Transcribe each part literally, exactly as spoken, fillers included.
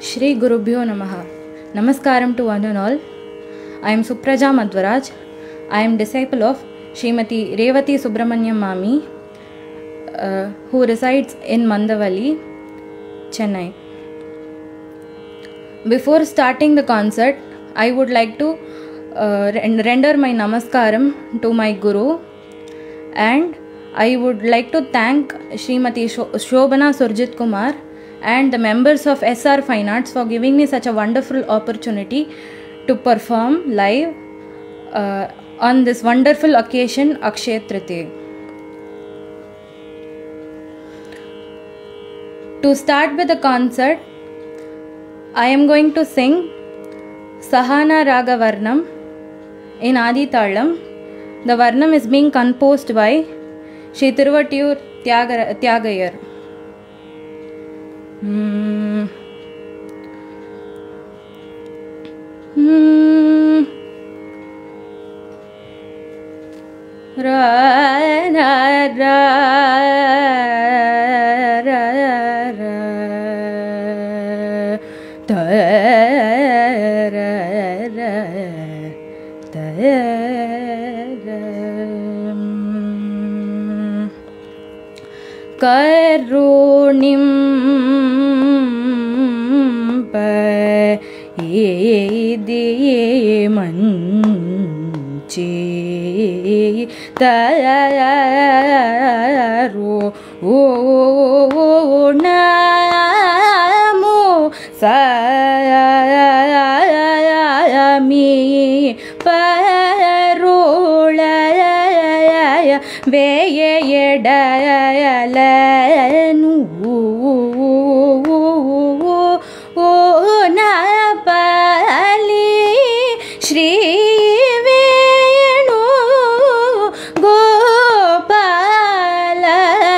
Shri Gurubhyo Namaha. Namaskaram to one and all. I am Supraja Madhvaraj. I am disciple of Srimati Revati Subramanyam Mami, uh, who resides in Mandavali, Chennai. Before starting the concert, I would like to uh, render my namaskaram to my Guru, and I would like to thank Srimati Shobana Surjit Kumar and the members of S R Fine Arts for giving me such a wonderful opportunity to perform live uh, on this wonderful occasion, Akshaya Tritiya. To start with the concert, I am going to sing Sahana Raga Varnam in Adi Talam. The Varnam is being composed by Shri Thiruvatiyur Tyagayar. Hmm. Hmm. Ra ra ra ra ra ta ra ra ta ra karunim Idi manchi taru namu sami parulaya veyedalanu Shri Venu Gopala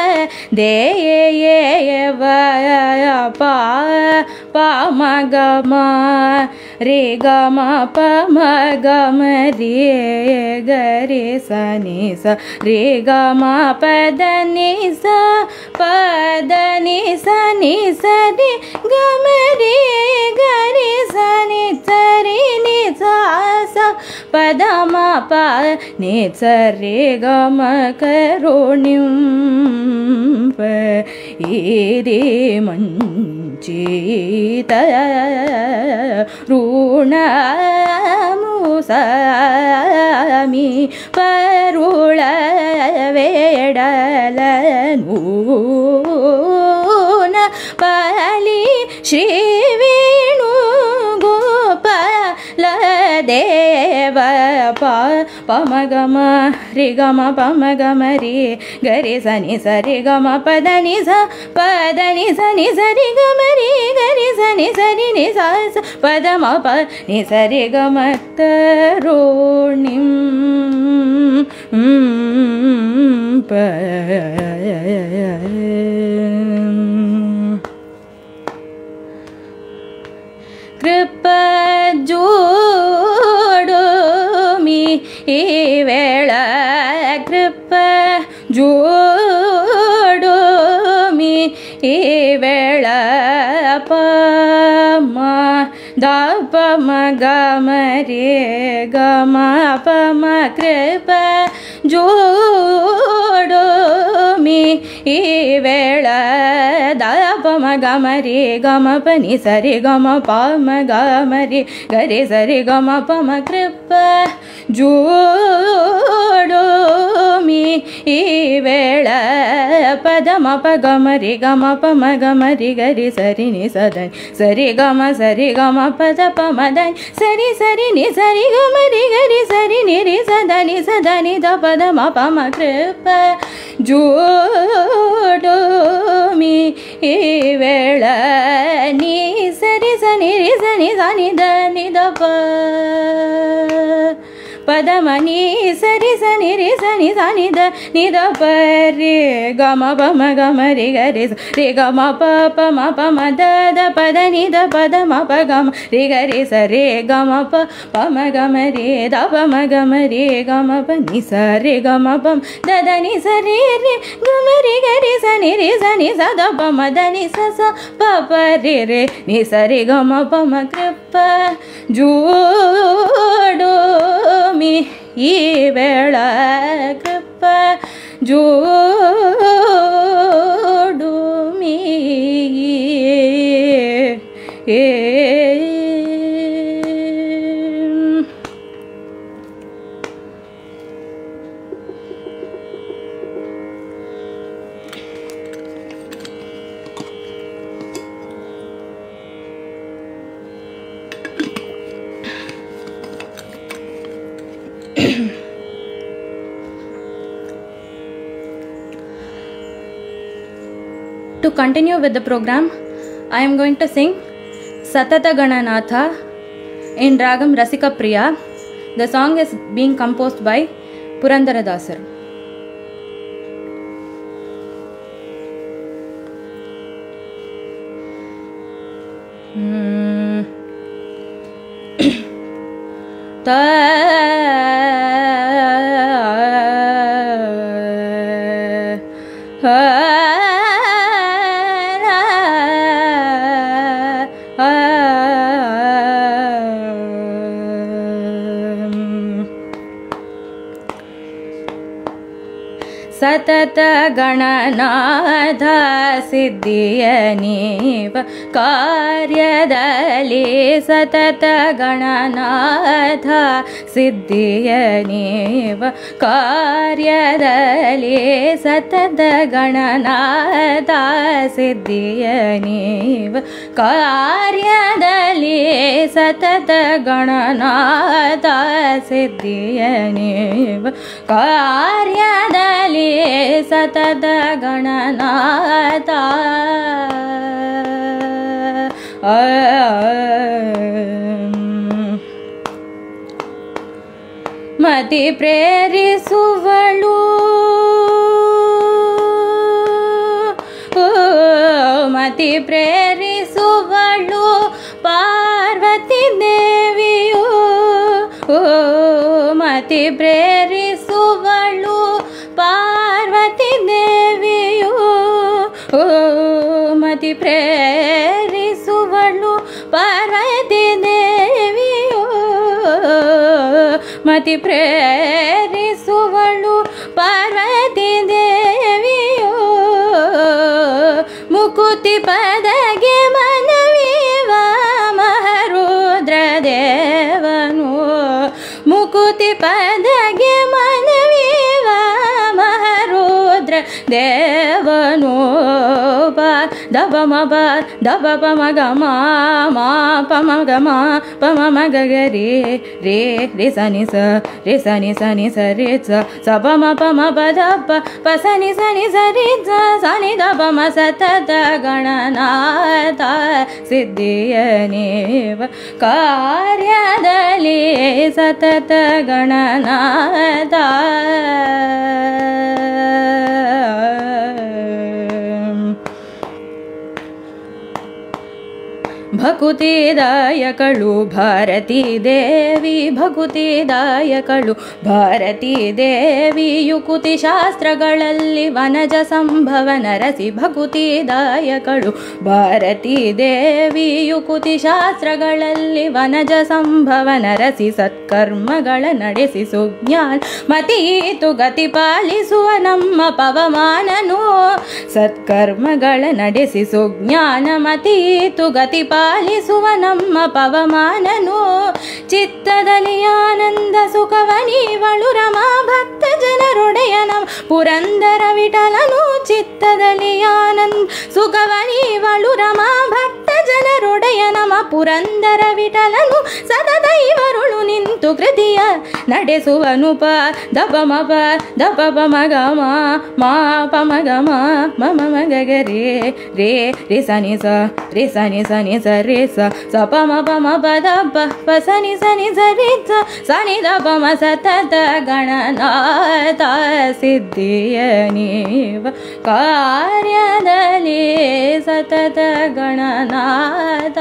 Deva Pa Pamagama Re Gama Pamagama Re Gare Sanisa Re Gama Padanisa Padanisa Nisa Re Gama Re Gare Sanisa Re Nisa Padama pa Nitsare Gama Karunim pa Iri Manchita Runa Musami Parula Vedalanuna Pali Shri Venu Gopala Deva pa Pamagama Rigama Pamagama Re Gare Sani Sari Gama Padani Sa Padani Sani Sari Gama Re Gare Sani Sari Nisa Padama Pa Nisari Gama Tarunim Pa Kripa Jodumi Ivela Kripa Jodumi Ivela Pama Dapama Gama Re Gama Pama Kripa Jodumi Ivela Dapama Gama Re Gama Pani Sari Gama Pama Gama Re Gare Sari Gama Pama Kripa Jodumi Ivela Padama Pagama Re Gama Pama Gama Re Gare Sari Ni Sadan Sari Gama Sari Gama Pada Pama Dan Sari Sari Ni Sari Gama Re Gare Sari Ni Re Sadani Sadani Da Padama Pama Kripa Jodumi Ivela Ni Sari Sani Re Sani Sani Da Ni Da Pa ಪದ ಮನಿ ಸರಿ ಸನಿ ರಿ ಸನಿ ಸನಿ the ನಿದ ಪ ರೇ ಗ ಮ ಪ ಮ ಗ ಮ ರಿ ಗ ರಿ ಸ ರಿ ಗ ಮ ಪ ಪ ಮ ಪ ಮ ದ ದ ಪದ ನಿ ದ ಪದ ಮ ಪ ಗ ಮ ರಿ ಗ ರಿ ಸ ರೇ ಗ ಮ ಪ ಪ ಮ ಗ ಮ ರೇ ದ ಪ ಮ ಗ ಮ ರೇ ಗ ಮ ಪ ನಿ ಸ ರೇ ಗ ಮ ಪ ದ ದ ನಿ ಸ ರೇ ರೇ ಗ ಮ ರಿ ಗ ರಿ ಸ ನಿ ರಿ ಸ ನಿ ಸ ದ ಪ ಮ ದ ನಿ ಸ ಸ ಪ ಪ ರೇ ರೇ ನಿ ಸ ರೇ ಗ ಮ ಪ ಮ ಕೃಪ ಜೋಡು ಮಿ ಈ ವೇಳ ಕೃಪ ಜೋಡು ಮಿ ಏ To continue with the program, I am going to sing Satata Gananatha in Ragam Rasika Priya. The song is being composed by Purandara Dasar. Hmm. Ta ಸತತ ಗಣನಾಥ ಸಿದ್ಧಿಯ ನೀವ ಕಾರ್ಯದಲ್ಲಿ ಸತತ ಗಣನಾಥ ಸಿದ್ಧಿಯ ನೀವ ಕಾರ್ಯದಲ್ಲಿ ಸತತ ಗಣನಾಥ ಸಿದ್ಧಿಯ ನೀವ ಕಾರ್ಯದಲ್ಲಿ ಸತತ ಗಣನಾಥ ಸಿದ್ಧಿಯ ನೀವ ಕಾರ್ಯದಲ್ಲಿ ಸತತ ಗಣನಾಥ ಮತಿ ಪ್ರೇರಿಸುವಳು ಮತಿ ಪ್ರೇರಿಸುವಳು ಪಾರ್ವತಿ ದೇವಿಯು ಮತಿ ಪ್ರೇರಿಸುವಳು ಪಾರ್ವತಿ ದೇವಿಯು ಮತಿ ಪ್ರೇರಿಸುವಳು ಪಾರ್ವತಿ ದೇವಿಯು ಮತಿ ಪ್ರೇರಿಸುವಳು ಪಾರ್ವತಿ ದೇವಿಯು ಮುಕುತಿ ಪದಗೆ ಮನವಿವ ಮಹರುದ್ರ ದೇವನು ಮುಕುತಿ ಪದಗೆ ಮನವಿವ ಮಹರುದ್ರ ದೇವನು ಪ ದಪ ಮ ಪ ದಪ ಪ ಮ ಗ ಮ ಮ ಪ ಮ ಗ ಮ ಪ ಮ ಮ ಗ ಗ ರೇ ರೇ ರೇ ಸ ನಿ ಸ ರೇ ಸ ನಿ ಸ ನಿ ಸ ರೇ ಸ ಸ ಪ ಮ ಪ ಮ ಪ ದ ಪ ಪ ಸ ನಿ ಸ ನಿ ಸ ರೇ ಸ ಸ ನಿ ದ ಪ ಮ ಸತತ ಗಣನಾಥ ಸಿದ್ಧಿಯ ನೀವ ಕಾರ್ಯದಲ್ಲಿ ಸತತ ಗಣನಾಥ ಭಕುತಿದಾಯಕಳು ಭಾರತೀ ದೇವಿ ಭಕುತಿದಾಯಕಳು ಭಾರತೀ ದೇವಿ ಯುಕುತಿ ಶಾಸ್ತ್ರಗಳಲ್ಲಿ ವನಜ ಸಂಭವ ನರಸಿ ಭಕುತಿದಾಯಕಳು ಭಾರತೀ ದೇವಿ ಯುಕುತಿ ಶಾಸ್ತ್ರಗಳಲ್ಲಿ ವನಜ ಸಂಭವ ನರಸಿ ಸತ್ಕರ್ಮಗಳ ನಡೆಸಿ ಸುಜ್ಞಾನ ಮತೀತು ಗತಿ ಪಾಲಿಸುವ ನಮ್ಮ ಪವಮಾನನು ಸತ್ಕರ್ಮಗಳ ನಡೆಸಿ ಸುಜ್ಞಾನ ಮತೀತು ಗತಿ ಪಾಲಿಸುವ ನಮ್ಮ ಪವಮಾನನು ಚಿತ್ತದಲ್ಲಿ ಆನಂದ ಸುಖವ ನೀವಳು ರಮಾ ಭಕ್ತ ಜನರೊಡೆಯ ನಮ ಪುರಂದರ ವಿಠಲನು ಚಿತ್ತದಲ್ಲಿ ಆನಂದ ಸುಖವ ನೀವಳು ರಮಾ ಭಕ್ತ ಜನರೊಡೆಯ ನಮ ಪುರಂದರ ವಿಠಲನು ಸತತ ಇವರುಳು ನಿಂತು ಕೃತಿಯ ನಡೆಸುವನು ಪ ದಪ ಮಪ ದಪ ಪ ಮಗ ಮ ಮಾ ಪ ಮಗ ಮ ಮ ಮ ಮ ಗ ಗ ರೇ ರೇ ರೇ ಸ ನಿ ಸ ರೇ ಸ ನಿ ಸ ನಿ ಸ ರೇ ಸ ಸ ಪ ಮ ಪ ಮ ಪ ದ ಪ ಪ ಸ ನಿ ಸ ನಿ ಸ ರೇ ಸ ಸ ನಿ ದ ಪ ಮ ಸತತ ಗಣನಾಥ ಸಿದ್ಧಿಯ ನೀವ ಕಾರ್ಯದಲ್ಲಿ ಸತತ ಗಣನಾಥ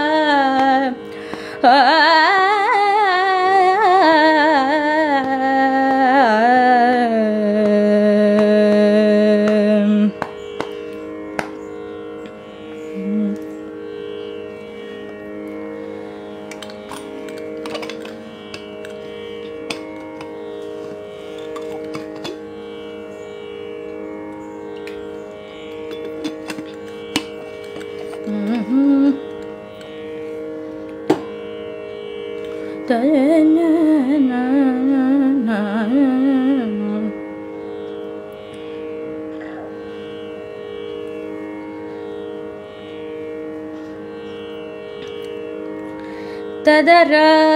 ತದರ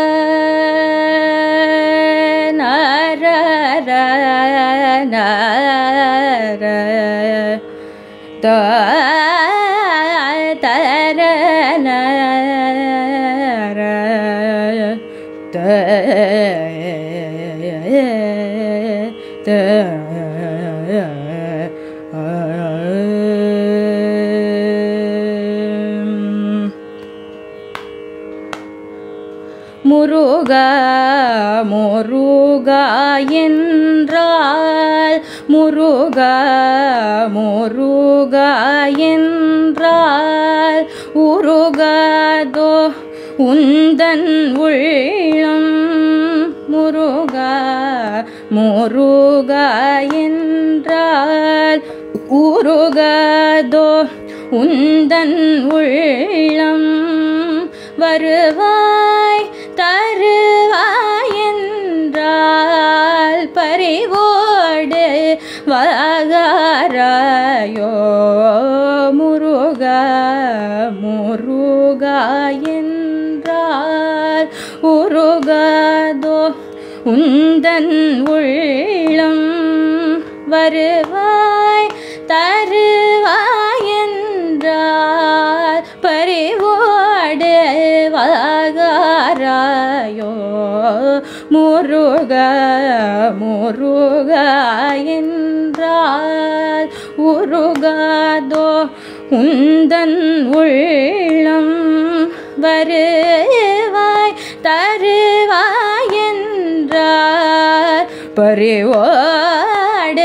ನರ ನರ ತ ತರ ನರ ತ ತ முருகா முருகா என்றால் முருகா முருகா என்றால் உருகாதோ உந்தன் உள்ளம் முருகா முருகா என்றால் உருகாதோ உந்தன் உள்ளம் வருவாய் தருவாய் என்றால் பறிவோடு வாகாராயோ முருகா முருகா என்றால் உருகாதோ உந்தன் உள்ளம் வருவாய் தருவாய் என்றால் பறிவோடு வாகாராயோ முருகா முருகா என்றால் உருகாதோ உந்தன் உள்ளம் வருவாய் தருவாய் என்றால் பறிவோடு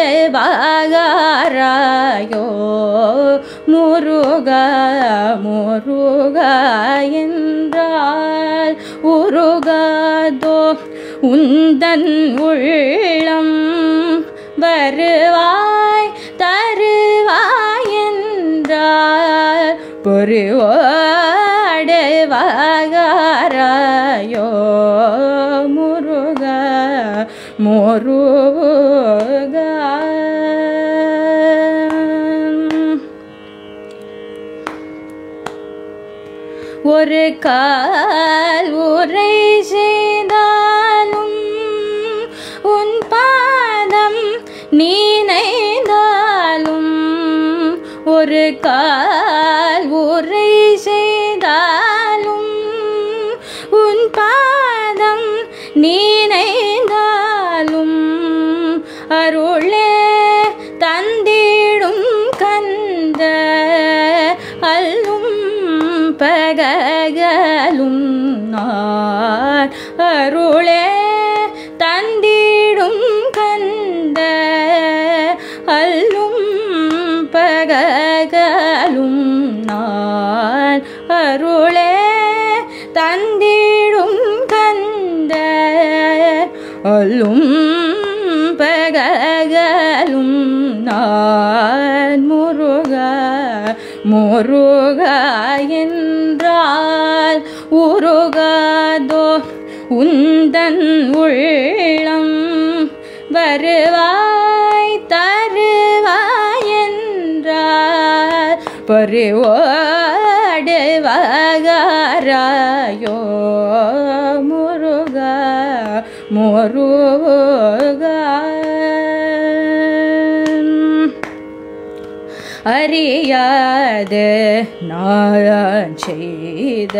வாகாராயோ முருகா முருகா என்றால் உருகாதோ உந்தன் உள்ளம் வருவாய் தருவாய் என்றால் பறிவோடு வாகாராயோ முருகா முருகா ஒரு கால் உரை செய்தாலும் உன் பாதம் நினைந்தாலும் ஒரு கால் உரை செய்தாலும் உன் பாதம் நினைந்தாலும் அருளே தந்திடும் கந்த அல்லும் பகலும் நான் அருளே தந்திடும் கந்த அல்லும் பகலும் நான் அருளே தந்திடும் கந்த அல்லும் பகலும் நான் முருகா முருகா என்றால் உருகாதோ உந்தன் உள்ளம் வருவாய் தருவாய் என்றால் பறிவோடு வாகாரா தாயோ முருகா முருகா. அறியாது நான் செய்த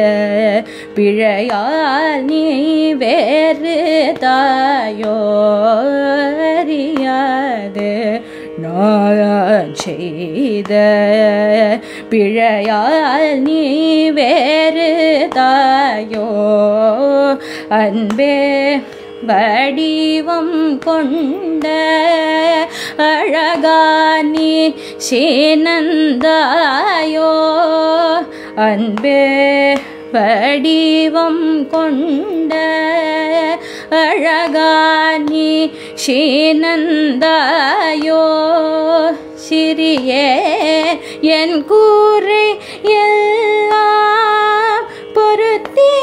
பிழையால் நீ வேறு தாயோ. அறியாது நான் செய்த பிழையால் நீ வேறு தாயோ. அன்பே வடிவம் கொண்ட அழகானி சீனந்தாயோ. அன்பே வடிவம் கொண்ட அழகானி சீனந்தாயோ. சிறியே என் கூரை எல்லாம் பொருத்தே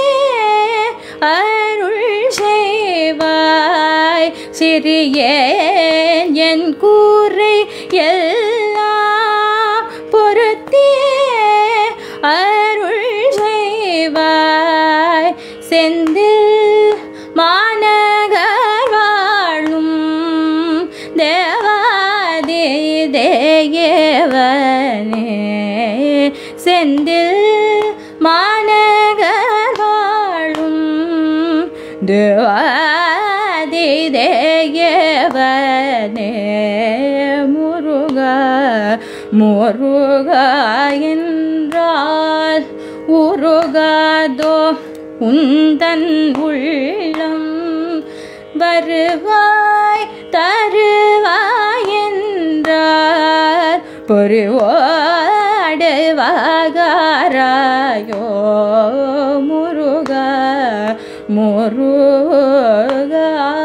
அருள் செய்வாய். சிறியேன் என் கூரை எல்லாம் பொருத்தே அருள் செய்வாய். செந்தில் மாநகர் வாழும் தேவாதி தேவனே. செந்தில் மாநகர் வாழும் தேவாதி தேவனே. முருகா முருகா என்றால் உருகாதோ உந்தன் உள்ளம். வருவாய் தருவாய் என்றார் பொறிவோடு வாகாராயோ. Muruga Muruga.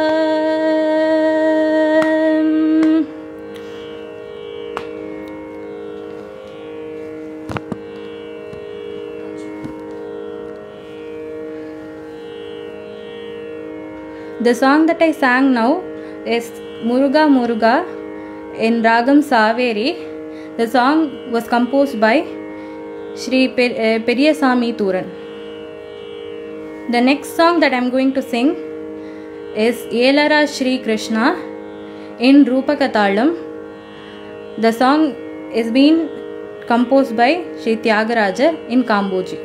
The song that I sang now is Muruga Muruga in Ragam Saveri. The song was composed by Shri Periyasamy Thuran. The next song that I am going to sing is Yelara Shri Krishna in Rupakatalam. The song is being composed by Shri Tyagaraja in Kamboji.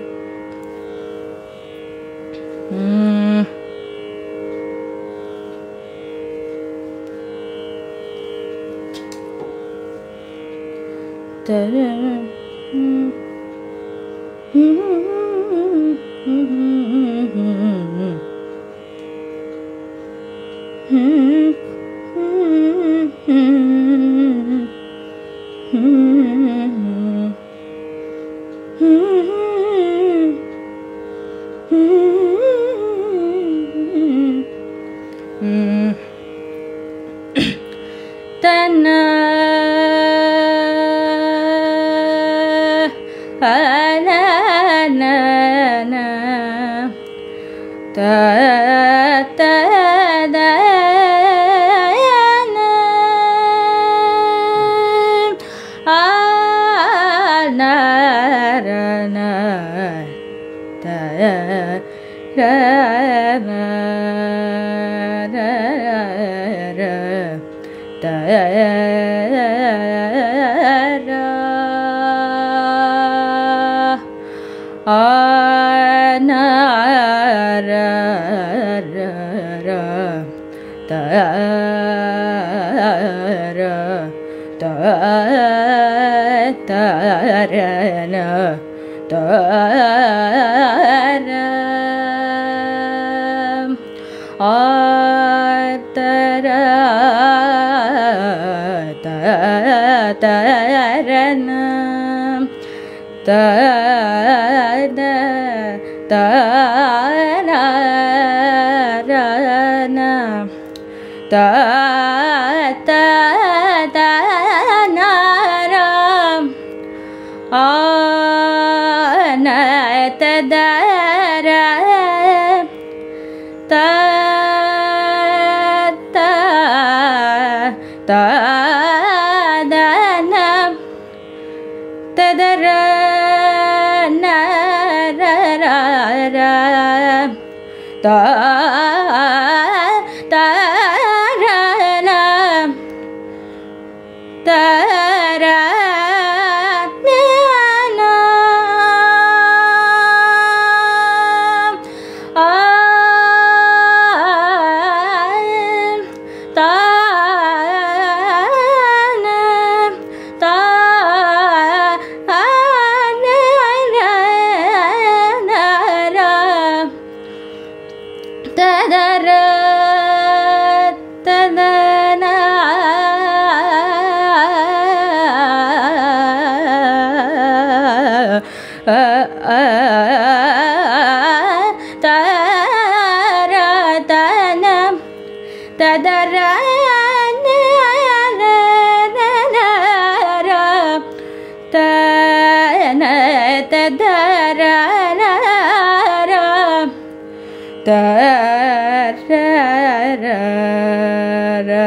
Hmm. ta ta ra na ta ra na na a ta na ta na ra na ra ta da ra ta da na ta ra ta na ta da ra na ra ta na ta da ra na ra ta ra ra ra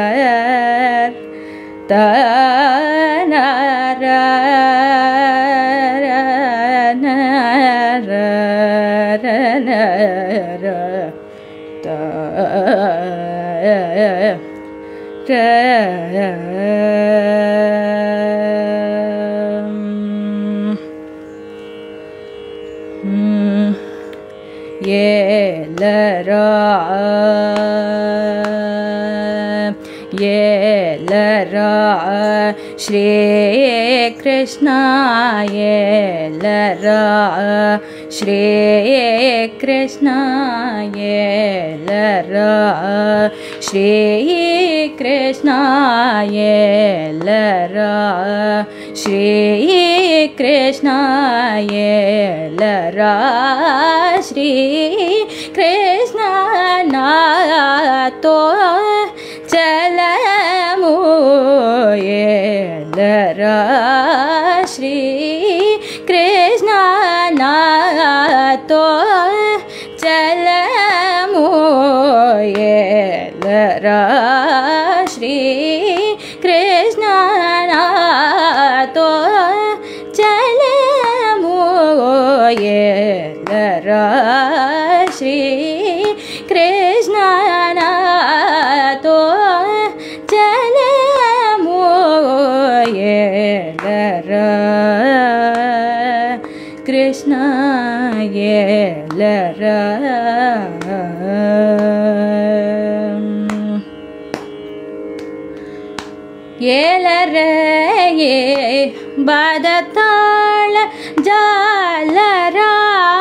ta na ra ra na ra ra na ra ta ra Yellara Yellara Shri Krishna Yellara Shri Krishna Yellara Shri Krishna Yellara Shri Krishna Yellara Shri Krishna na to chalamu Yellara Shri Krishna na to chalamu Yellara Shri Krishna na to chalamu Yellara Shri Krishna na to chalamu Yellara Krishna Yellara Yellara ye badatala jalara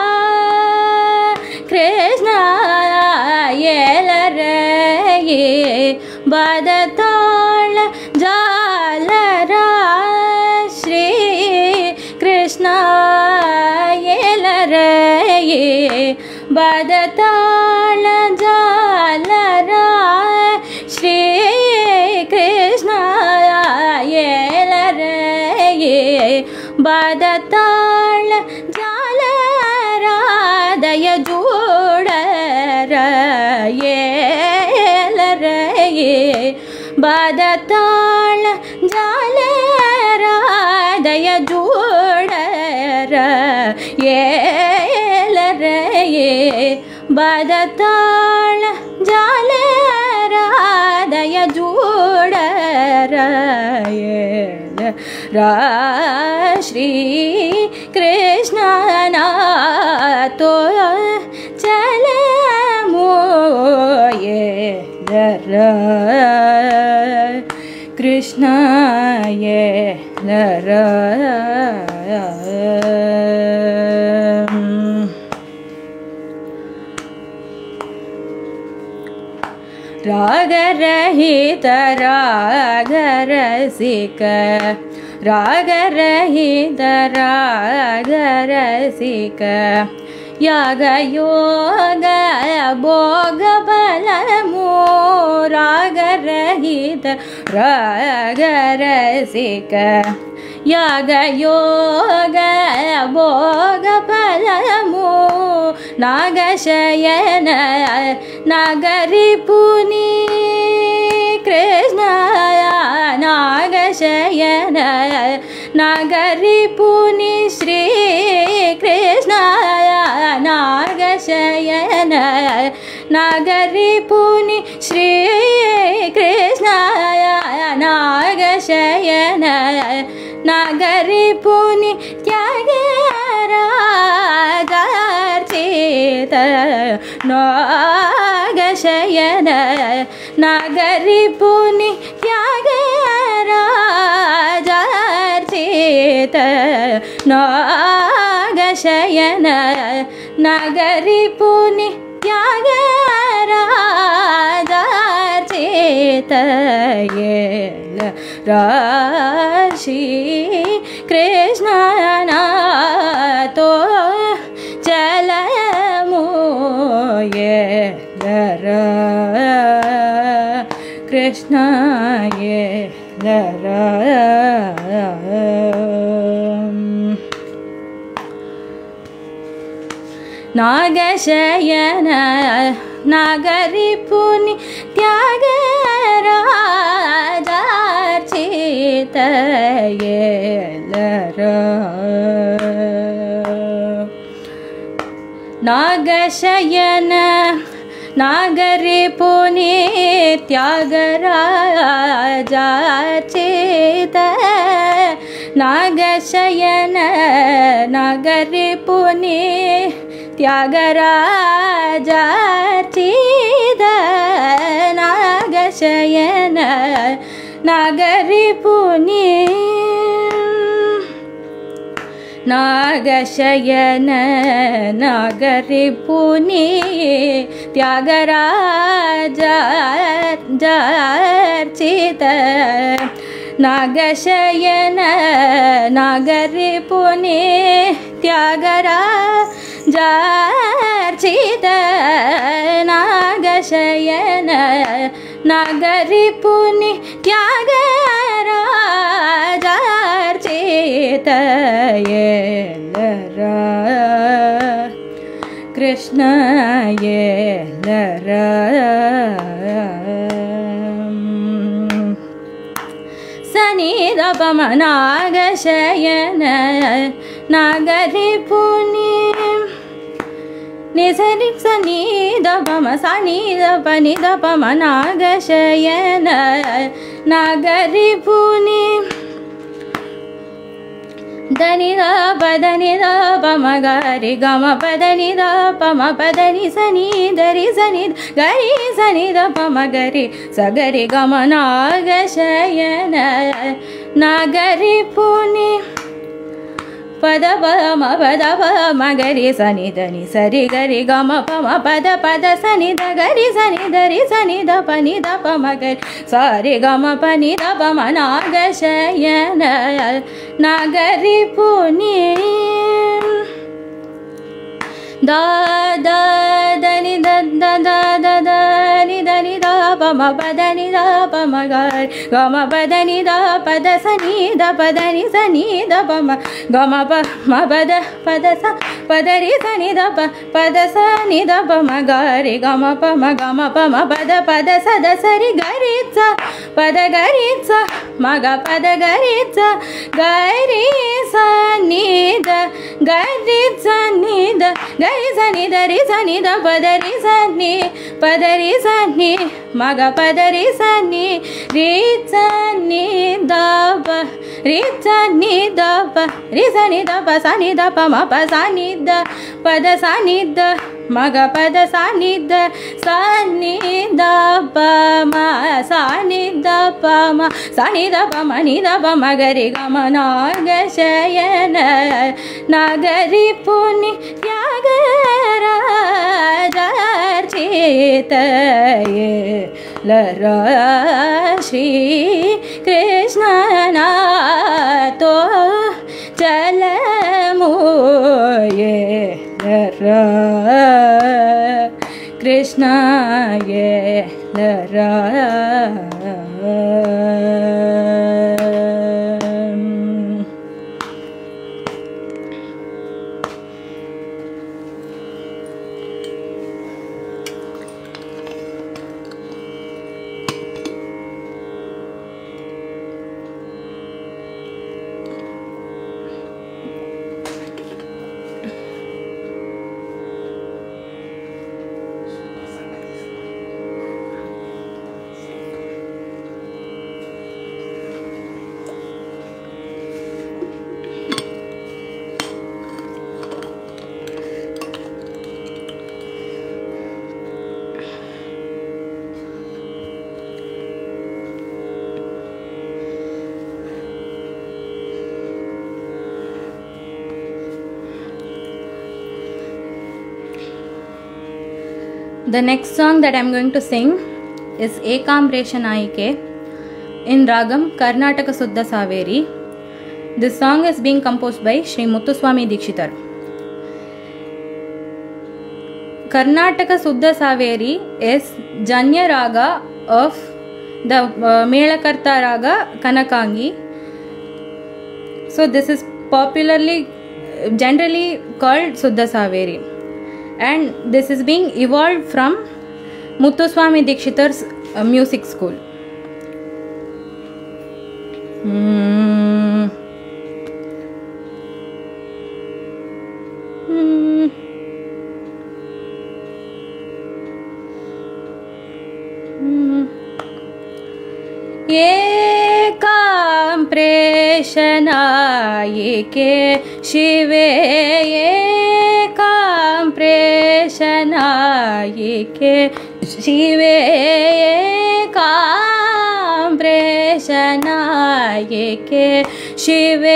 Krishna Yellara ye badatala jalara Shri Krishna Yellara ye badatala jalara Shri Krishna Yellara ye badatala jalara daya jodara Yellara ye badatala jalara daya jodara Yellara ye badatala jalara daya jodara Yellara Shri Krishna na to chalamu Yellara Krishna Yellara Raga rahita raga rasika Raga rahita raga rasika Yaga yoga boga balamu Raga rahita raga rasika Yaga yoga boga balamu Nagashayana Nagaripuni Krishna Nagashayana Nagaripuni Shri Krishna Nagashayana नागरिपुनि श्रीकृष्णाय नागशयन नागरिपुनि त्यागराजार्चित नागशयन नागरिपुनि त्यागराजार्चित नागशयन नागरिपुनि त्यागराजार्चित येल राशि कृष्णनातो चलमो येल कृष्ण येल नागशयन नागरिपुनि त्यागराजार्चित येल नागशयन नागरिपुनि त्यागराजार्चित नागशयन नागरिपुनि त्यागराजार्चित नागशयन नागरिपुनि नागशयन नागरिपुनि त्यागराजार्चित नागशयन नागरिपुनि त्यागराजार्चित नागशयन नागरिपुनि त्यागराजार्चित येल कृष्ण येल सनिधपम नागशयन नागरिपुनि निसरि सनिधपम सनिधपनिधपम नागशयन नागरिपुनि दनिध पदनिध पम गरि गम पदनिध पम पदनि सनि दरि सनि गरि सनिध पम गरि सगरि गम नागशयन नागरिपुनि पद पम पद पम गरि सनि धनि सरि गरि गम पम पद पद सनि ध गरि सनि धरि सनि ध पनि ध पम गरि सरि गम पनि ध पम नागशयन नागरिपुनि दा दा दनि द द द द नि धनि ध पम पदनि ध पम गरि गम पदनि ध पद सनि ध पदनि सनि ध पम गम प म पद पद स पदरि सनि ध प पद सनि ध पम गरि गम प म गम प म पद पद स द सरि गरि स पद गरि स म ग पद गरि स गरि सनि ध गरि सनि ध गरि सनि धरि सनि ध पदरि सनि पदरि सनि म ग पदरि सनि रि सनि ध प रि सनि ध प रि सनि ध प सनि ध प म प सनि ध पद सनि ध म ग पद सनि ध सनि ध प म सनि ध प म सनि ध प म नि ध प म ग रि ग म नागशयन नागरिपुनि त्यागराजार्चित येल श्री कृष्णनातो चलमो येल कृष्ण येल The next song that I am going to sing is Ekamresha Nayike in Ragam Karnataka Suddha Saveri. This song is being composed by Sri Muthuswami Dikshitar. Karnataka Suddha Saveri is Janya Raga of the uh, Melakarta Raga Kanakangi. So this is popularly, generally called Suddha Saveri, and this is being evolved from Muthuswami Dikshitar's uh, music school. Hmm. Hmm. Hmm. Ekam Preshanayike Shive Ekam Preshanayike Shive Ekam Preshanayike Shive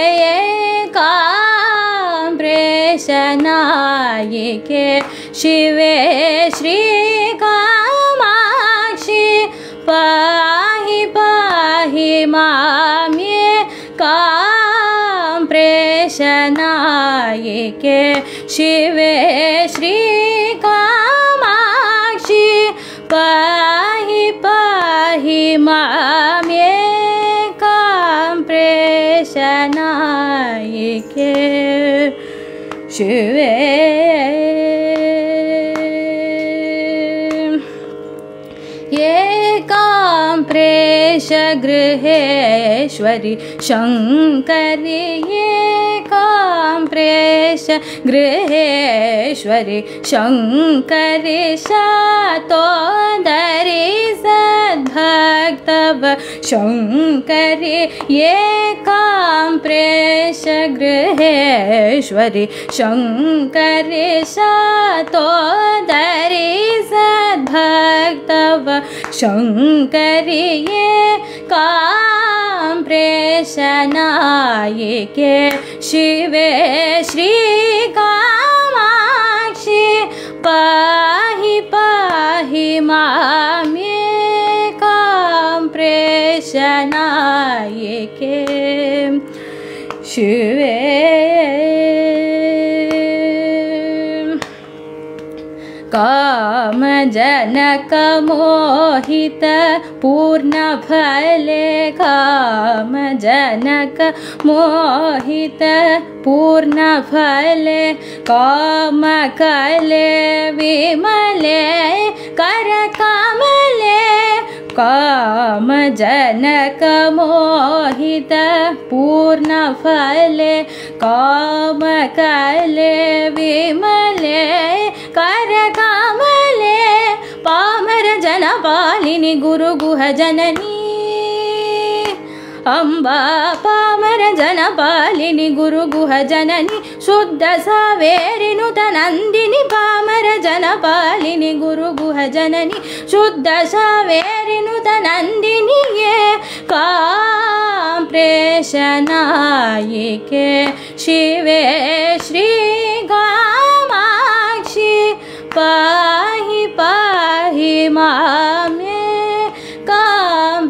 Ekam Preshanayike Shive Shri Kamakshi Pahi Pahi Mamye Kam Preshanayike Shive Shri Kamakshi Pahi Pahi Mamye Kam Preshanayike Shive Ekam Presha Griheshwari Shankari Ekam Presha Griheshwari Shankari Shatodari Sadbhaktava Shankari Ekam Presha Griheshwari Shankari Shatodari Sadbhaktava Shankari Ekam Preshanayike Shive Shri Kamakshi Pahi Pahi Mamye Kam Preshanayike Shive काम जनक मोहित पूर्ण फले काम जनक मोहित पूर्ण फले काम कले विमले कर कमले काम जनक मोहित पूर्ण फले काम कले विमले कर कमले पामर जन पालिनी गुरु गुह जननी अम्बा पामर जन पालिनी गुरु गुह जननी शुद्ध सावेरी नुत नंदिनी पामर जन पालिनी गुरु गुह जननी शुद्ध सावेरी नुत नंदिनी ये काम प्रेषणायिके शिवे श्री कामाक्षि पाहि पाहि मामे काम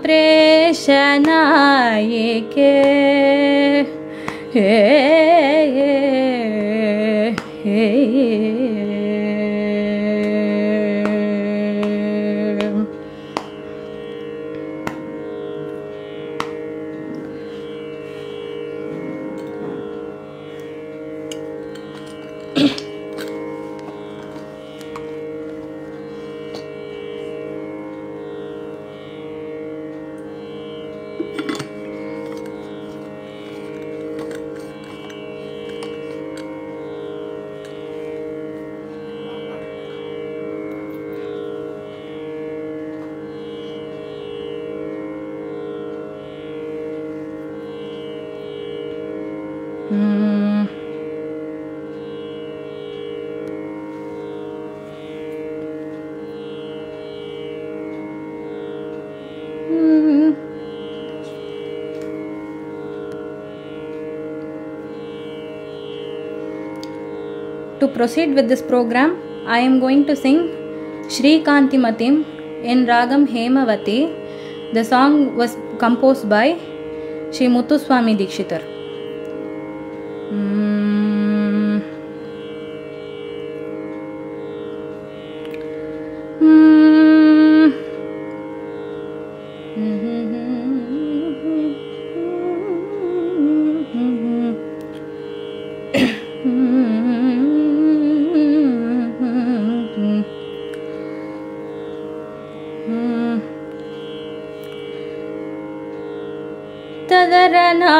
प्रेषणायिके हे हे हे Hmm. Hmm. To proceed with this program, I am going to sing Shri Kantimatim in Ragam Hemavati. The song was composed by Shri Muthuswami Dikshitar. Mm. Mm. Tadarana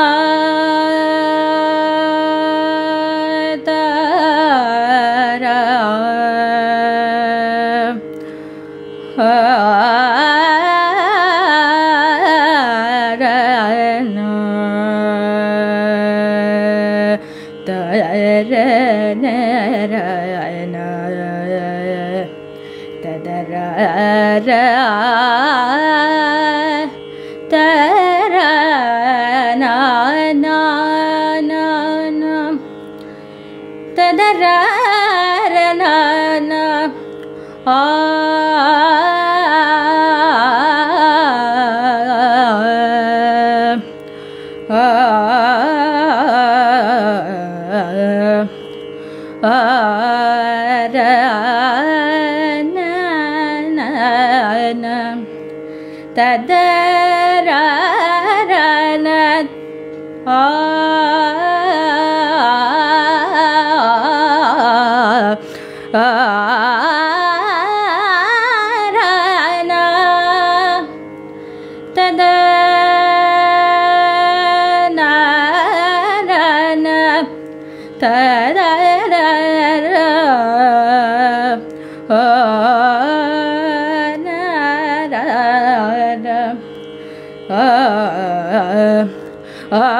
tara arana tadarana tadarara na na na na tadara na na ah ah na na na tadara ah arana tadana rana tadara ah ah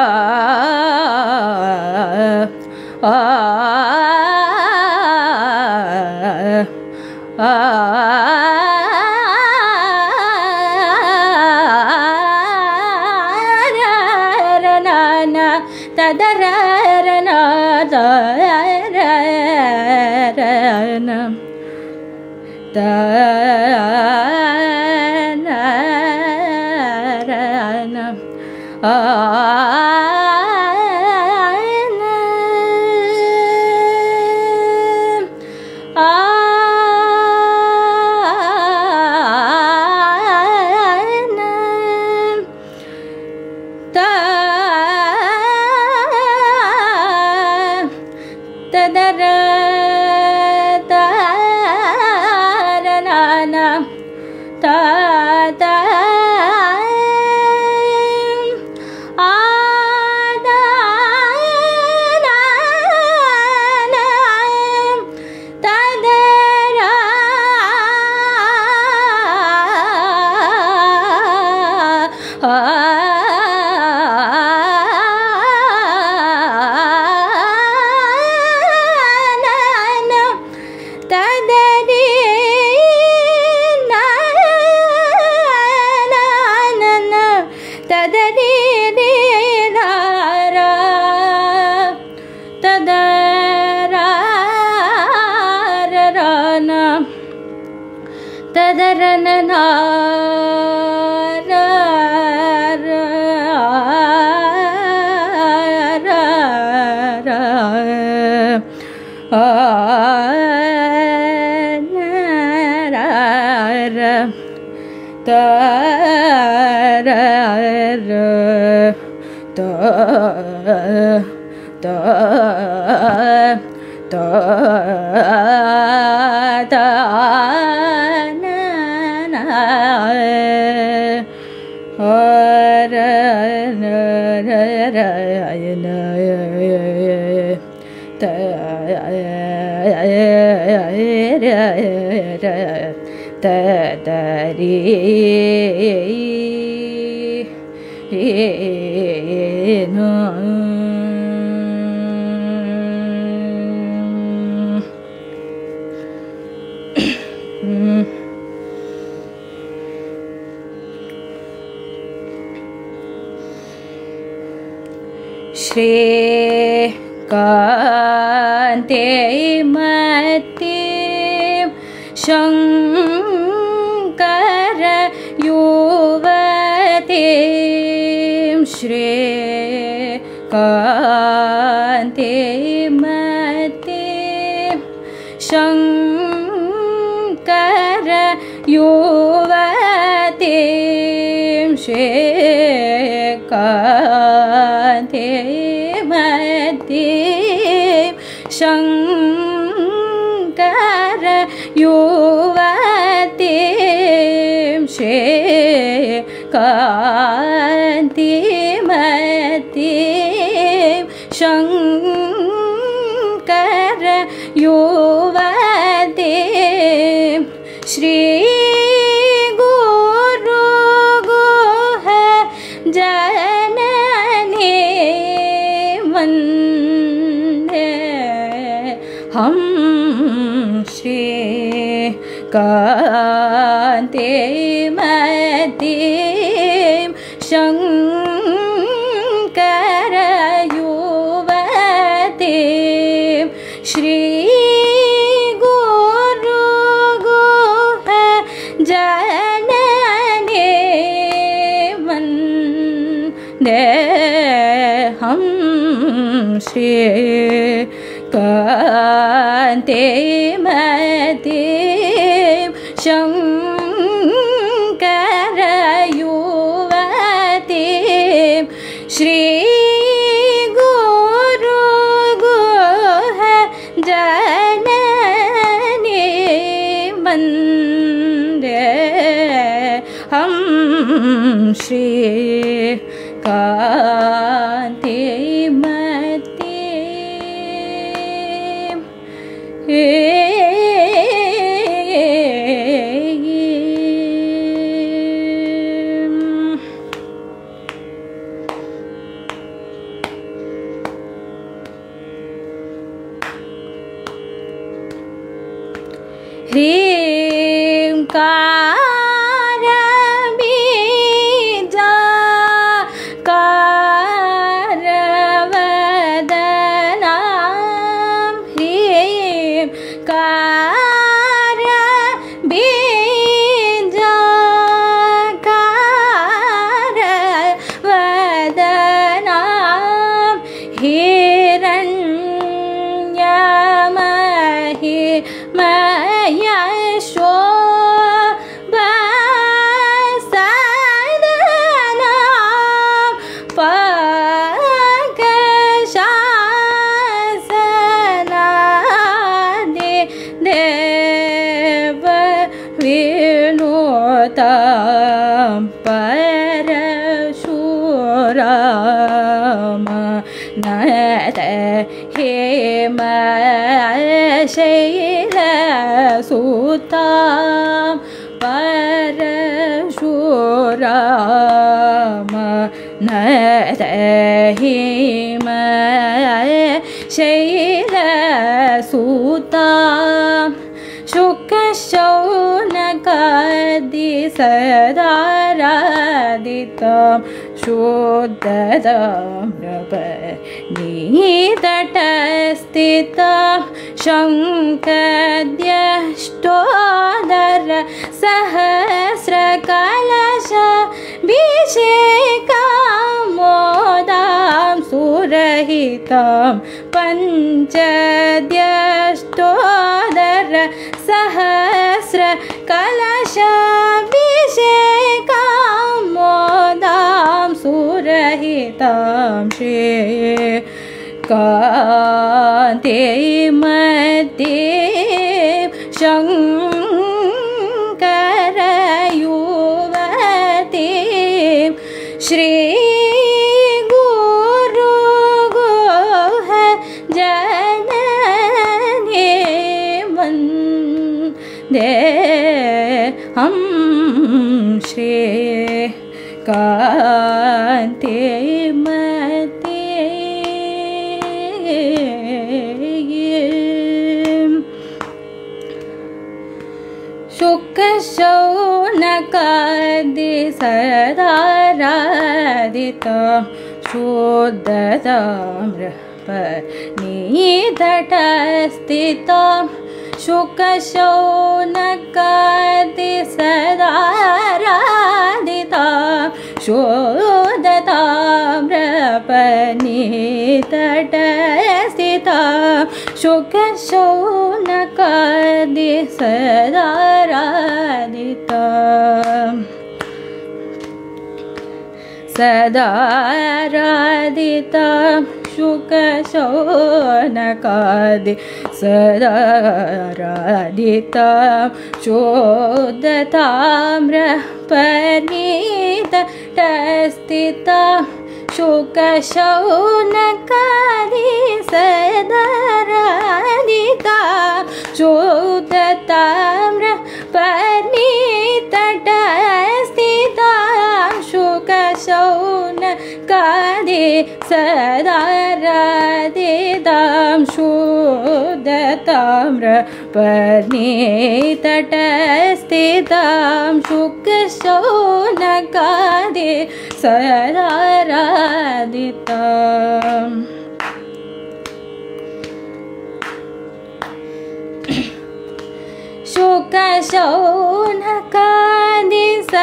Shri Kantimatim Shang श्रीकान्तिमते Shankar युवतीं श्रीकान्तिमतीं Shankar युवतीं श्रीकान्तिमतीं Shankar युवतीं श्रीगुरु गुह जननी वन्दे हम श्रीकान्तिमतीं शङ्कर युवतीं श्रीगुरु गुह जननी वन्दे हम श्रीकान्तिमतीं शङ्कर युवतीं श्रीगुरु गुह जननी वन्दे हम श्रीकान्तिमतीं ह्रींकार बीजा कारवदना ह्रींकार बीजा कारवदना हिरण्यमहि मयशो बसदना पकशासनादि देव विनुता परशुराम नत हेमशैलसुता परशुराम नत हेमशैलसुता शुकशौनकादि सदारादितं शुद्धताम्रपनीतटस्थितं शङ्खद्यष्टोदर सहस्रकलशाभिषेकामोदां सुरहितं पञ्चद्यष्टोदर सहस्रकलशाभिषेकामोदां सुरहितं श्रीकान्तिमतीं शङ्कर युवतीं श्रीगुरु गुह जननी वन्दे हम श्रीकान्तिमतीं शुकशौनकादि सदारादितं शुद्धताम्रपनीतटस्थितं शुकशौनकादि सदारादितं शुद्धताम्रपनीतटस्थितं शोधताम्रपनीतट स्थिता शुकशौनकादि सदाराधिता सदाराधिता शुकशौनकादि सदाराधिता शोधताम्रपनीतटस्थिता शुकशौनकादि सदाराधिता शोधताम्रपनीतटस्थिता शुकशौनकादि सदाराधितां शोधताम्रपनीतटस्थितां शुकशौनकादि सदाराधिताम् शुकशौनकादि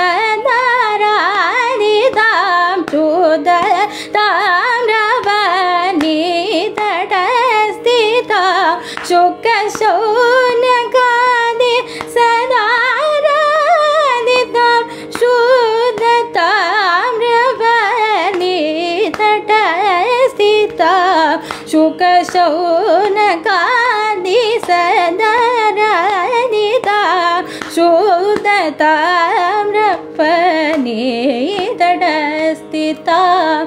सदाराधितां शोधताम्रपनीतटस्थिता शुकशौनकादि सदाराधितां शोधताम्रपनीतटस्थिता शुकशौनकादि सदाराधिता शोधताम्रपनीतटस्थिता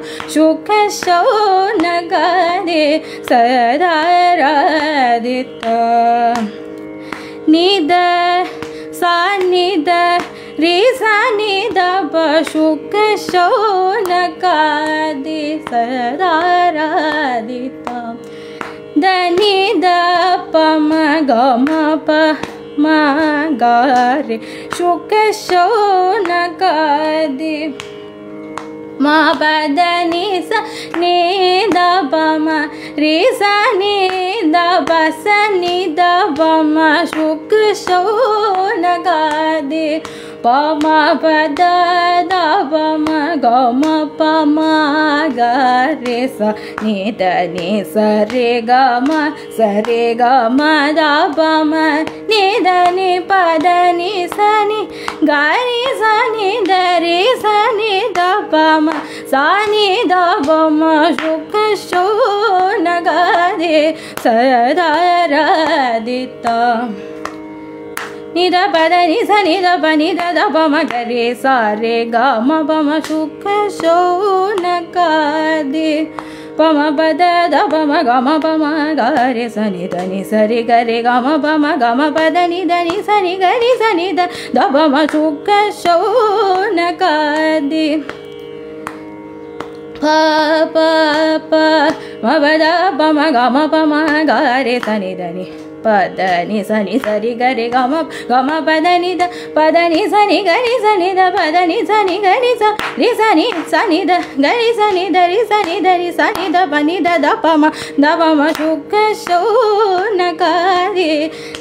शुकशौनकादि सदाराधिता निद सानिद रे सानिद शुकशौनकादि सदाराधिता दनि द पम गम प म ग रे शुकशौनकादि म पद नि स नि द प म रे स नि द प स नि द प म शुकशौनकादि प म पद द प म ग म प म ग रे स नि द नि स रे ग म स रे ग म द प म नि द नि प द नि स नि ग रे स नि द रे स नि द प म स नि द प म शुकशौनकादि सदाराधिता निद पद नि स नि द प नि द द प म ग रे स रे ग म प म शुकशौनकादि प म पद द प म ग म प म ग रे स नि द नि स रे ग रे ग म प म ग म प द नि द नि स नि ग रे स नि द द प म शुकशौनकादि प प प म प द प म ग म प म ग रे स नि द नि प द नि स नि स रे ग रे ग म ग म प द नि द प द नि स नि ग रे स नि द प द नि स नि ग रे स रे स नि स नि द ग रे स नि द रे स नि द रे स नि द प नि द द प म द प म शुकशौनकादि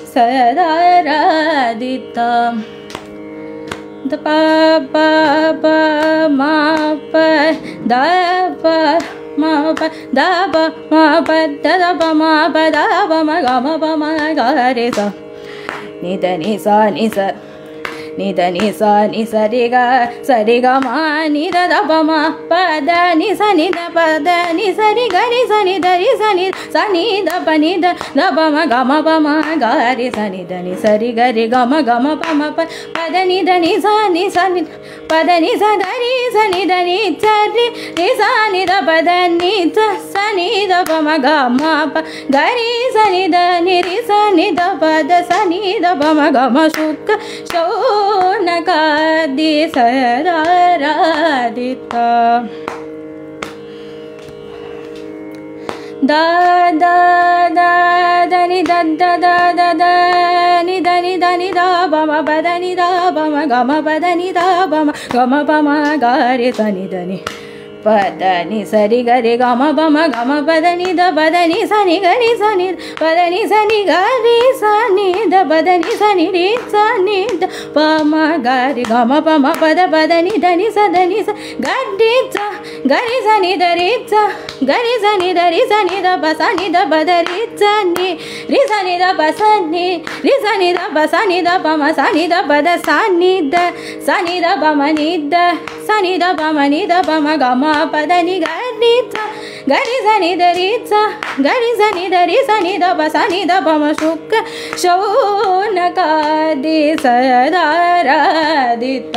सदाराधिता द प प प म प द प म प द प म प द द प म प द प म ग म प म ग रे स नि द नि स नि स नि द नि स नि स रे ग स रे ग म नि द द प म प द नि स नि द प द नि स रे ग रे स नि द रे स नि स नि द प नि द द प म ग म प म ग रे स नि द नि स रे ग रे ग म ग म प म प प द नि द नि स नि स नि प द नि स ग रे स नि द नि स रे रे स नि द प द नि स स नि द प म ग म प ग रे स नि द नि रे स नि द प द स नि द प म ग म शुकशौनकादि सदाराधिता द द द द नि द द द द द नि द नि द नि द प म प द नि द प म ग म प द नि द प म ग म प म ग रे स नि द नि प ಪದ ನಿ ಸರಿ ಗರಿ ಗಮ ಬಮ ಗಮ ಪದ ನಿ ದ ಪದ ನಿ ಸ ನಿ ಗರಿ ಸ ನಿ ಪದ ನಿ ಸ ನಿ ಗರಿ ಸ ನಿ ದ ಪದ ನಿ ಸ ನಿ ರಿ ಸ ನಿ ದ ಪ ಮ ಗರಿ ಗಮ ಪಮ ಪದ ಪದ ನಿ ದ ನಿ ಸ ದ ನಿ ಸ ಗರಿ ಸ ಗರಿ ಸ ನಿ ದ ರಿ ಸ ಗರಿ ಸ ನಿ ದ ರಿ ಸ ನಿ ದ ಪ ಸ ನಿ ದ ಪ ದ ರಿ ಸ ನಿ ರಿ ಸ ನಿ ದ ಪ ಸ ನಿ ರಿ ಸ ನಿ ದ ಪ ಸ ನಿ ದ ಪ ಮ ಸ ನಿ ದ ಪ ದ ಸ ನಿ ದ ಸ ನಿ ದ ಪ ಮ ನಿ ದ ಸ ನಿ ದ ಪ ಮ ನಿ ದ ಪ ಮ ಗ ಮ ಪದ ನಿ ಗರಿ ಸ ಗರಿ ಸ ನಿ ದ ರಿ ಸ ಗರಿ ಸ ನಿ ದ ರಿ ಸ ನಿ ದ ಪ ಸ ನಿ ದ ಪ ಮ ಶುಕ ಶೌನಕಾದಿ ಸದಾರಾದಿತ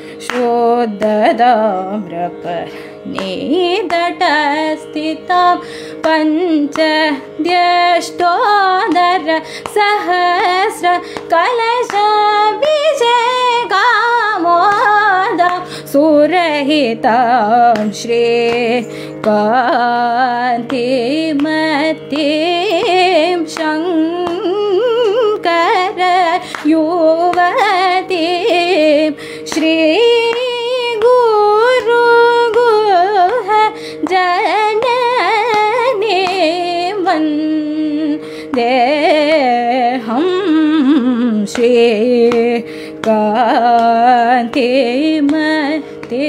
ಶುದ್ಧದಾಮ್ರಪ ನೀದಟ ಸ್ಥಿತ ಪಂಚದ್ಯಷ್ಟೋದರ ಸಹಸ್ರ ಕಲಶ ವಿಜಯ ಕಾಮೋದ ಸುರಹಿತ ಶ್ರೀ ಕಾಂತಿಮತೀಂ ಶಂಕರ ಯುವತೀಂ ಶ್ರೀ ಗುರು ಗುಹ ಜನನಿ ವಂದೇಹಂ Shri ಕಾಂತಿಮತೀ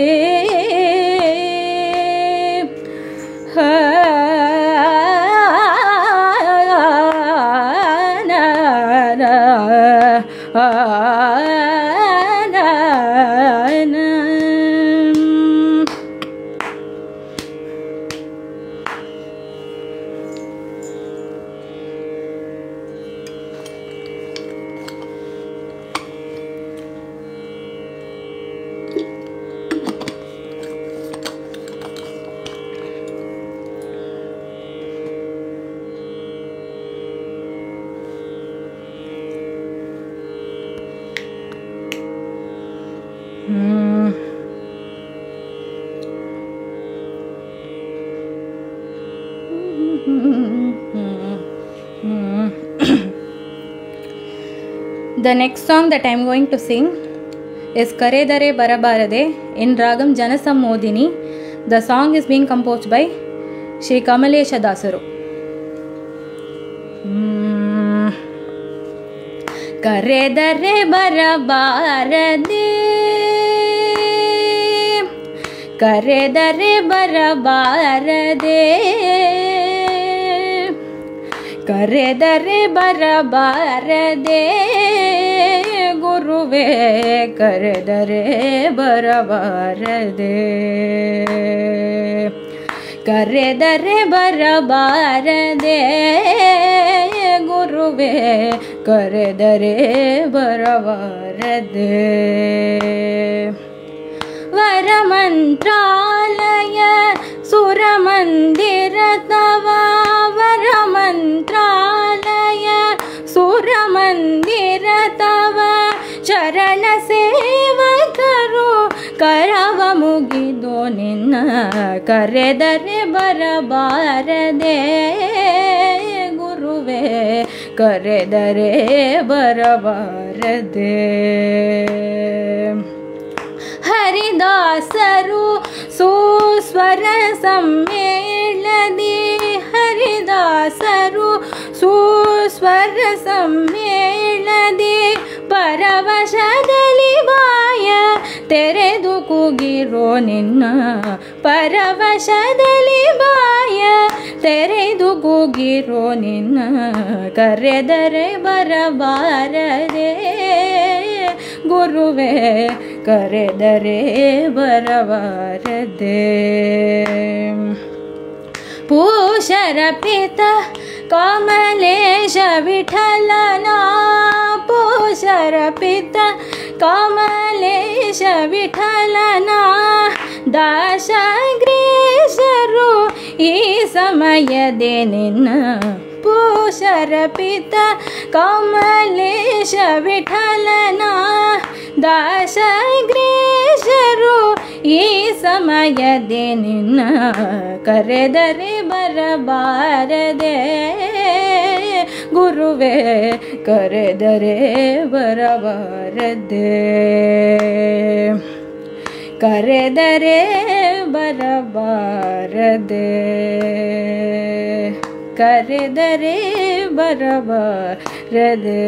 The next song that I am going to sing is Kare Dare Barabarade in Ragam Janasamodini. The song is being composed by Shri Kamalesha Dasaru. Hmm. Kare Dare Barabarade, Kare Dare Barabarade, Kare Dare Barabarade, Guruve Kare Dare Barabarade, Kare Dare Barabarade, Guruve Kare Dare Barabarade. Varamantralaya Suramandira Tava, Varamantralaya Suramandira Tava, Charana Sevakaru Karava Mugido Ninna, Kare Dare Barabarade, Guruve Kare Dare Barabarade. Haridasaru suswar samméladi, Haridasaru suswar samméladi, Paravashadali vaya teredu kugiro ninna, Paravashadali vaya teredu kugiro ninna, Kare Dare Barabarade, Guruve Kare Dare Barabarade. Pushara Pita Kamalesha Vithalana, Pushara Pita Kamalesha Vithalana, Dasagresharu ಈ ಸಮಯದೇನಿನ್ನ, ಪೂಷರ ಪಿತ ಕಮಲೇಶ ವಿಠಲನ, ದಾಸಗ್ರೇಶರು ಈ ಸಮಯದೇನಿನ್ನ, ಕರೆದರೆ ಬರಬಾರದೆ, ಗುರುವೇ ಕರೆದರೆ ಬರಬಾರದೆ. ಕರೆದರೆ ಬರಬಾರದೆ ಕರೆದರೆ ಬರಬಾರದೆ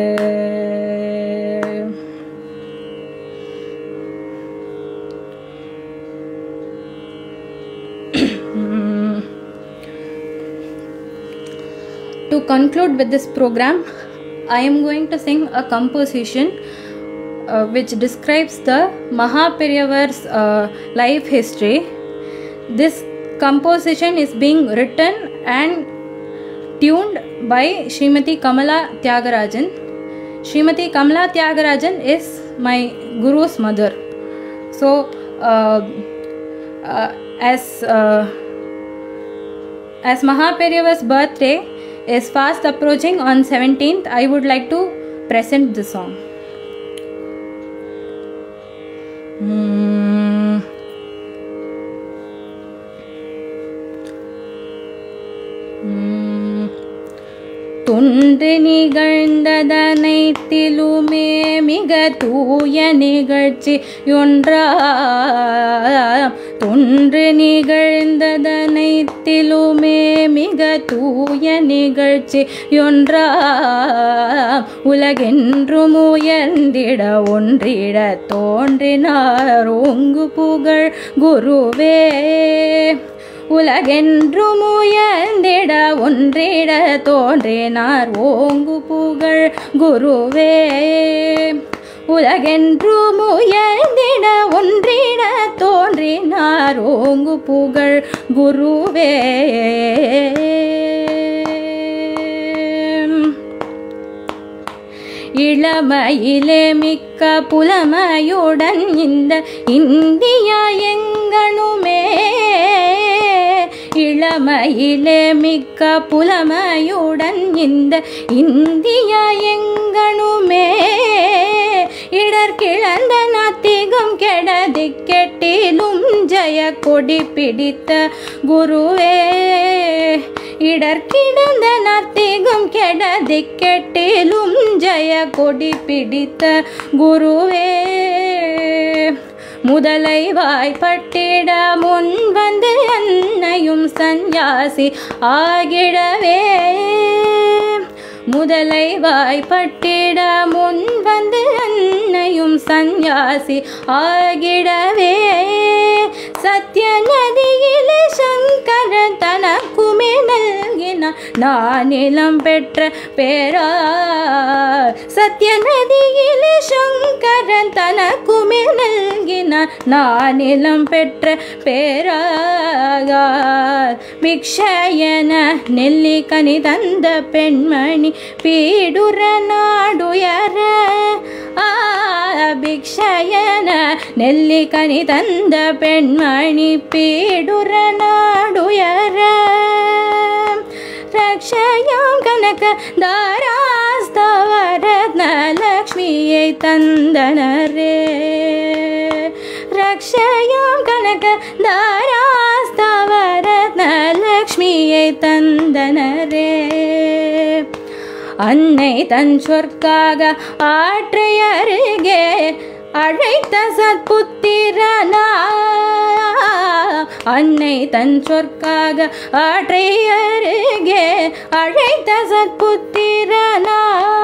To conclude with this program, I am going to sing a composition uh, which describes the Mahaperiyava's uh, life history. This composition is being written and tuned by Srimati Kamala Tyagarajan. Srimati Kamala Tyagarajan is my Guru's mother. So, uh, uh, as uh, as Mahaperiyava's birthday is fast approaching on seventeenth, I would like to present the song. Hmm. Hmm. துன்று நிகழ்ந்ததனைத்திலுமே மிக தூய நிகழ்ச்சி ஒன்றாம் துன்று நிகழ்ந்ததனைத்திலுமே மிக தூய நிகழ்ச்சி ஒன்றாம் உலகென்றும் உயர்ந்திட ஒன்றிட தோன்றினார் ஓங்கு புகழ் குருவே உலகென்றும் உயர்ந்திட ஒன்றிட தோன்றினார் ஓங்கு புகழ் குருவே உலகென்றும் உயர்ந்திட ஒன்றிட தோன்றினார் ஓங்கு புகழ் குருவே இளமையிலே மிக்க புலமையுடன் இந்த இந்தியா எங்கனுமே இளமையிலே மிக்க புலமையுடன் இந்த இந்தியா எங்கனுமே இடர்கிழந்த நாத்திகம் கெடதி கெட்டிலும் ஜெய கொடி பிடித்த குருவே இடர்கிழந்த நாத்திகம் கெடதி கெட்டிலும் ஜெய கொடி பிடித்த குருவே முதலை வாய்ப்பட்டிட முன் வந்து அன்னையும் சந்நியாசி ஆகிடவே முதலை வாய்ப்பட்டிட முன் வந்து அன்னையும் சந்நியாசி ஆகிடவே சத்திய நதியிலே சங்கரன் தனக்குமே நல்கினான் நானிலம் பெற்ற பேரா சத்திய நதியிலே சங்கரன் தனக்குமே நல்கினான் நானிலம் பெற்ற பேராகார் பிக்ஷயன நெல்லி கனி தந்த பெண்மணி பீடுர நாடுயர ஆ பிக்ஷயன நெல்லி கனி தந்த பெண்மணி பீடுர நாடுயர ரக்ஷயாம் கனக தாராஸ்தவரத்ன லக்ஷ்மியை தந்தனரே ரக்ஷயாம் கனக தாராஸ்தவரத்ன லக்ஷ்மியை தந்தனரே அன்னை தன் சொற்காக ஆற்றை அருகே அழைத்த சத்புத்திரனா அன்னை தன் சொற்காக ஆற்றை அருகே அழைத்த சத்புத்திரனா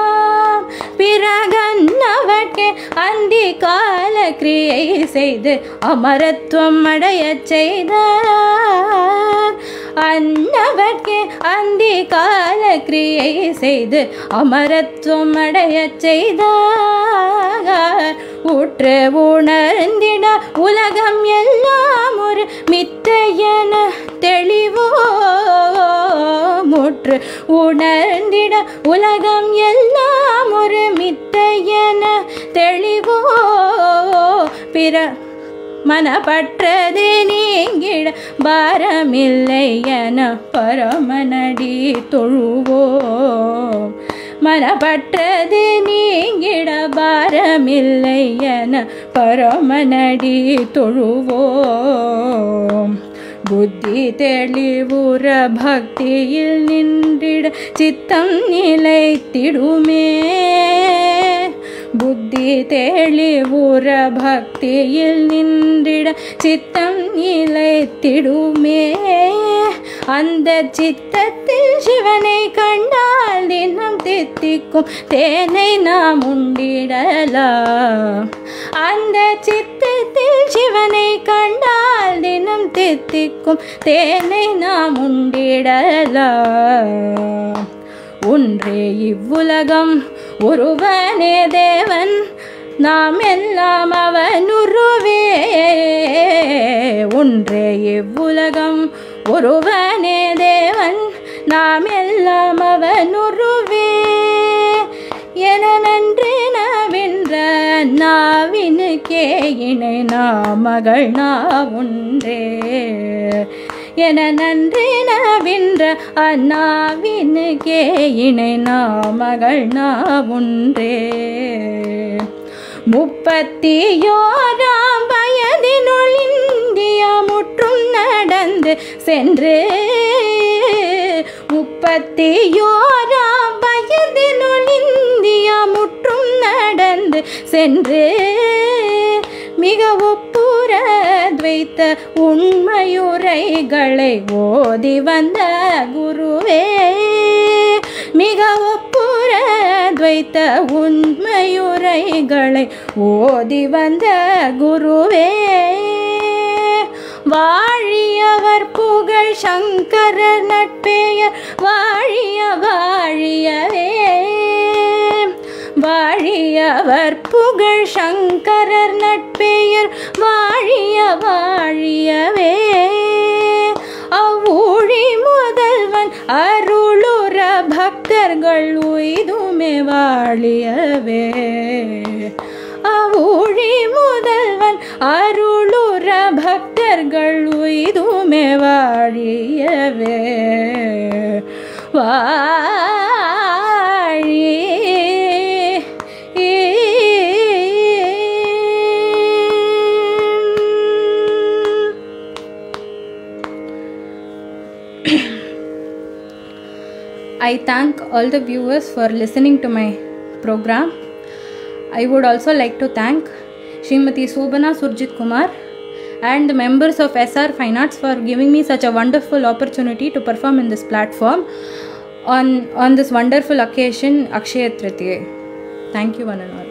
பிறகன்னவர்க்கே அந்தி கால கிரியை செய்து அமரத்துவம் அடையச் செய்தார் அன்னவர்க்கே அந்தி கால கிரியை செய்து அமரத்துவம் அடையச் செய்தார் உற்று உணர்ந்திட உலகம் எல்லாம் ஒரு மித்தையன தெளிவோ முற்று உணர்ந்திட உலகம் எல்லாம் ஒரு மித்தையன தெளிவோ பிற மனப்பற்றதே நீங்கிட பாரமில்லை என பரமனடி தொழுவோம் மனப்பற்றது நீங்கிட பாரமில்லை என பரமனடி தொழுவோம் புத்தி தெளிவுற பக்தியில் நின்றிட சித்தம் நிலைத்திடுமே புத்தி தெளிவுற பக்தியில் நின்றிட சித்தம் இளைத்திடுமே. அந்த சித்தத்தில் சிவனை கண்டால் தினம் தித்திக்கும் தேனை நாம் உண்டிடலாம். அந்த சித்தத்தில் சிவனை கண்டால் தினம் தித்திக்கும் தேனை நாம் உண்டிடலாம். ஒன்றே இவ்வுலகம் ஒருவனே தேவன் நாம் எல்லாம் அவனுருவே. ஒன்றே இவ்வுலகம் ஒருவனே தேவன் நாம் எல்லாம் அவனுருவே. என நன்றி நவின்ற நாவினுக்கே இணை நாமகள் நாவுன்றே. என நன்றி நவின்ற அந்நாவினுக்கே இணை நாமகள் நாவுன்றே. முப்பத்தியோராம் வயதினுள் இந்தியா முற்றும் நடந்து சென்று. முப்பத்தியோராம் வயதினுள் இந்தியா முற்றும் நடந்து சென்று மிக ஒப்புர துவைத்த உண்மையுரைகளை ஓதி வந்த குருவே. மிக ஒப்புர துவைத்த உண்மையுரைகளை ஓதி வந்த குருவே. வாழியவர் புகழ் சங்கரர் நட்பெயர் வாழிய வாழியவே. வாழியவர் புகழ் சங்கரர் நட்பெயர் வாழிய வாழியவே. அவ்வூழி முதல்வன் அருளுற பக்தர்கள் உய்துமே வாழியவே. அவ்வூழி முதல்வன் அருளுற பக்தர்கள் உய்துமே வாழியவே. வாழி I thank all the viewers for listening to my program. I would also like to thank Srimati Sobhana Surjit Kumar and the members of S R Fine Arts for giving me such a wonderful opportunity to perform in this platform on, on this wonderful occasion, Akshaya Tritiya. Thank you one and all.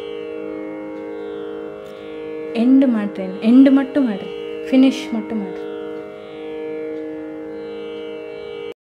End ಮಾಡ್ತೇನೆ end ಮಟ್ಟು ಮಾಡ್ರಿ finish ಮಟ್ಟು ಮಾಡ್ರಿ